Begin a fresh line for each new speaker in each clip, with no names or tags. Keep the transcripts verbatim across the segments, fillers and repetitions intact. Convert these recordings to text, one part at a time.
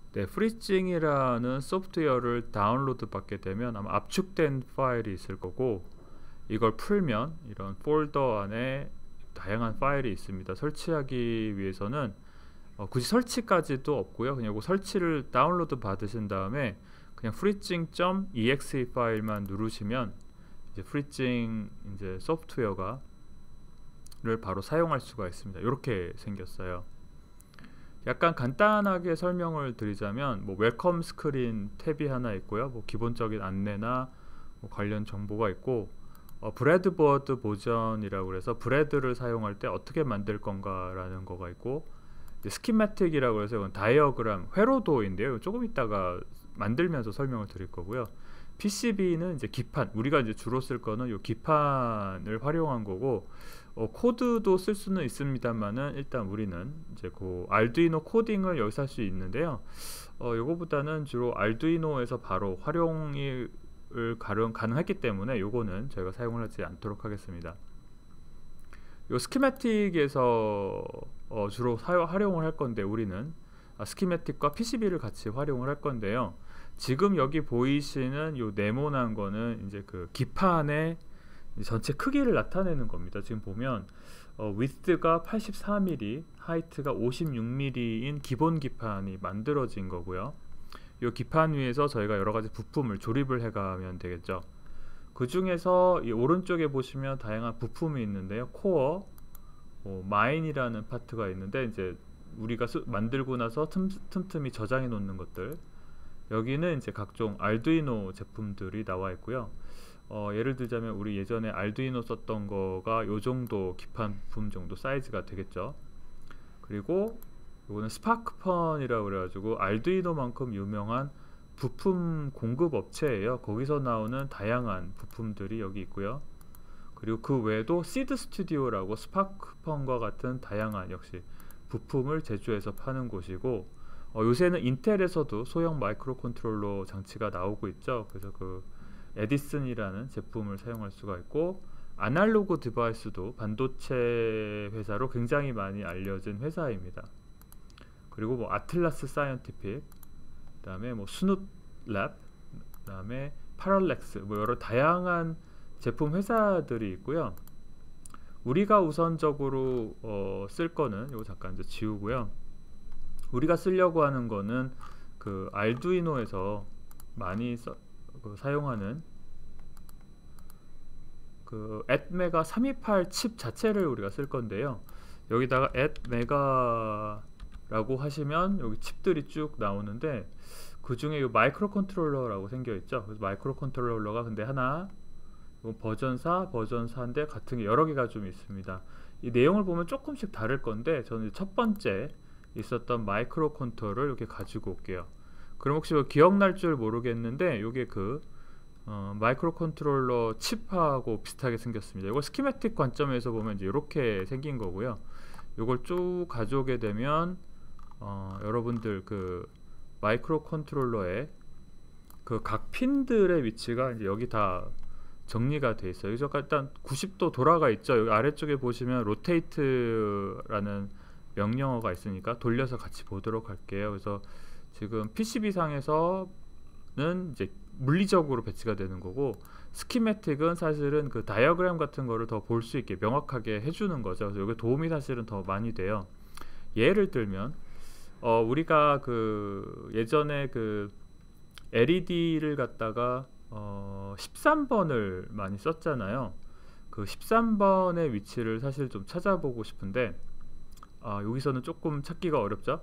네, 프리징이라는 소프트웨어를 다운로드 받게 되면 아마 압축된 파일이 있을 거고, 이걸 풀면 이런 폴더 안에 다양한 파일이 있습니다. 설치하기 위해서는 어, 굳이 설치까지도 없고요. 그냥 이거 설치를 다운로드 받으신 다음에 그냥 freezing.exe 파일만 누르시면 이제 freezing 이제 소프트웨어가 를 바로 사용할 수가 있습니다. 이렇게 생겼어요. 약간 간단하게 설명을 드리자면 뭐 웰컴 스크린 탭이 하나 있고요. 뭐 기본적인 안내나 뭐 관련 정보가 있고, 어, 브레드보드 버전이라고 해서 브레드를 사용할 때 어떻게 만들 건가라는 거가 있고, 스키매틱이라고 해서 이건 다이어그램 회로도인데요. 조금 이따가 만들면서 설명을 드릴 거고요. 피씨비는 이제 기판, 우리가 이제 주로 쓸 거는 이 기판을 활용한 거고, 어, 코드도 쓸 수는 있습니다만은 일단 우리는 이제 그 알두이노 코딩을 여기서 할 수 있는데요. 어, 요거보다는 주로 알두이노에서 바로 활용이 가능, 가능했기 때문에 요거는 저희가 사용을 하지 않도록 하겠습니다. 요 스키매틱에서 어, 주로 사용, 활용을 할 건데 우리는 아, 스키매틱과 피씨비를 같이 활용을 할 건데요. 지금 여기 보이시는 요 네모난 거는 이제 그 기판의 전체 크기를 나타내는 겁니다. 지금 보면 어, width가 팔십사 밀리미터, height가 오십육 밀리미터인 기본 기판이 만들어진 거고요. 이 기판 위에서 저희가 여러 가지 부품을 조립을 해가면 되겠죠. 그 중에서 이 오른쪽에 보시면 다양한 부품이 있는데요. 코어, 뭐 마인이라는 파트가 있는데 이제 우리가 수, 만들고 나서 틈, 틈틈이 저장해 놓는 것들. 여기는 이제 각종 알두이노 제품들이 나와 있고요. 어, 예를 들자면 우리 예전에 알두이노 썼던 거가 요 정도 기판 부품 정도 사이즈가 되겠죠. 그리고 이거는 스파크펀이라고 그래가지고 알두이노만큼 유명한 부품 공급 업체예요. 거기서 나오는 다양한 부품들이 여기 있고요. 그리고 그 외에도 시드 스튜디오라고 스파크펀과 같은 다양한 역시 부품을 제조해서 파는 곳이고, 어, 요새는 인텔에서도 소형 마이크로 컨트롤러 장치가 나오고 있죠. 그래서 그 에디슨이라는 제품을 사용할 수가 있고, 아날로그 디바이스도 반도체 회사로 굉장히 많이 알려진 회사입니다. 그리고 뭐 아틀라스 사이언티픽, 그 다음에 뭐 스눕 랩, 그 다음에 파랄렉스, 뭐 여러 다양한 제품 회사들이 있고요. 우리가 우선적으로 어, 쓸 거는 이거 잠깐 이제 지우고요. 우리가 쓰려고 하는 거는 그 알두이노에서 많이 써, 그 사용하는 그 앳메가 삼이팔 칩 자체를 우리가 쓸 건데요. 여기다가 앳메가라고 하시면 여기 칩들이 쭉 나오는데 그 중에 이 마이크로 컨트롤러라고 생겨 있죠. 그래서 마이크로 컨트롤러가 근데 하나, 버전 사, 버전 사인데 같은 게 여러 개가 좀 있습니다. 이 내용을 보면 조금씩 다를 건데 저는 첫 번째 있었던 마이크로 컨트롤을 이렇게 가지고 올게요. 그럼 혹시 기억날 줄 모르겠는데 이게 그 어, 마이크로 컨트롤러 칩하고 비슷하게 생겼습니다. 이거 스키매틱 관점에서 보면 이제 이렇게 생긴 거고요. 이걸 쭉 가져오게 되면 어, 여러분들 그 마이크로 컨트롤러의 그 각 핀들의 위치가 이제 여기 다 정리가 돼 있어요. 그래서 일단 구십 도 돌아가 있죠. 여기 아래쪽에 보시면 로테이트라는 명령어가 있으니까 돌려서 같이 보도록 할게요. 그래서 지금 피씨비 상에서는 이제 물리적으로 배치가 되는 거고, 스키매틱은 사실은 그 다이어그램 같은 거를 더 볼 수 있게 명확하게 해주는 거죠. 그래서 이게 도움이 사실은 더 많이 돼요. 예를 들면 어, 우리가 그 예전에 그 엘이디를 갖다가 어, 십삼 번을 많이 썼잖아요. 그 십삼 번의 위치를 사실 좀 찾아보고 싶은데 아, 여기서는 조금 찾기가 어렵죠.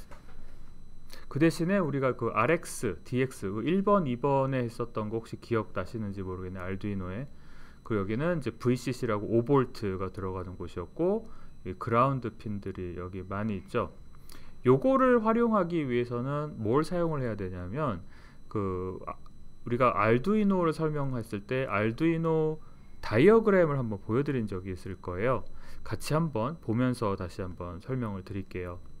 그 대신에 우리가 그 알엑스, 디엑스 그 일 번, 이 번에 했었던 거 혹시 기억나시는지 모르겠네. 알두이노에. 그 여기는 이제 브이씨씨라고 오 볼트가 들어가는 곳이었고, 이 그라운드 핀들이 여기 많이 있죠. 요거를 활용하기 위해서는 뭘 사용을 해야 되냐면 그 아, 우리가 알두이노를 설명했을 때 알두이노 다이어그램을 한번 보여드린 적이 있을 거예요. 같이 한번 보면서 다시 한번 설명을 드릴게요.